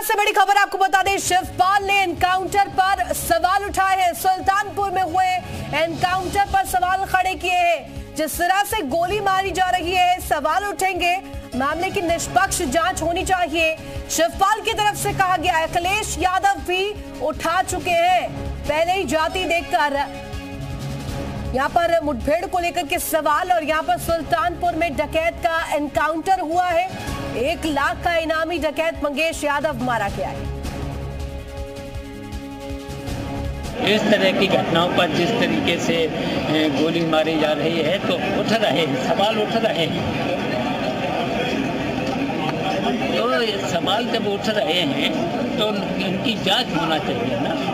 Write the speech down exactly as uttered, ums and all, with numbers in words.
से बड़ी खबर आपको बता दें, शिवपाल ने एनकाउंटर पर सवाल उठाए हैं। सुल्तानपुर में हुए एनकाउंटर पर सवाल खड़े किए हैं। जिस तरह से गोली मारी जा रही है, सवाल उठेंगे। मामले की निष्पक्ष जांच होनी चाहिए, शिवपाल की तरफ से कहा गया है। अखिलेश यादव भी उठा चुके हैं पहले ही जाति देखकर यहाँ पर मुठभेड़ को लेकर के सवाल। और यहाँ पर सुल्तानपुर में डकैत का एनकाउंटर हुआ है। एक लाख का इनामी डकैत मंगेश यादव मारा गया है। इस तरह की घटनाओं पर जिस तरीके से गोली मारी जा रही है तो उठ रहे हैं सवाल उठ रहे हैं तो सवाल जब उठ रहे हैं तो इनकी जांच होना चाहिए ना।